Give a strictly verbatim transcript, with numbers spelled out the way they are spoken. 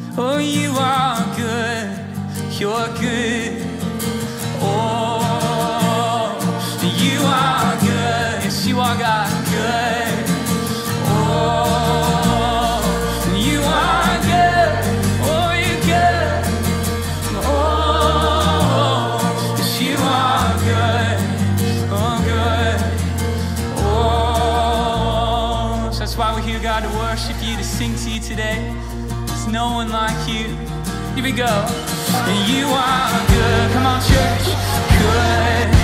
Oh, you are good, you're good. Oh, you are good, yes you are God, good. Oh, you are good, oh you're good. Oh, yes you are good, oh good. Oh, so that's why we're here, God, to worship you, to sing to you today. There's no one like you. Here we go. You are good. Come on, church. Good.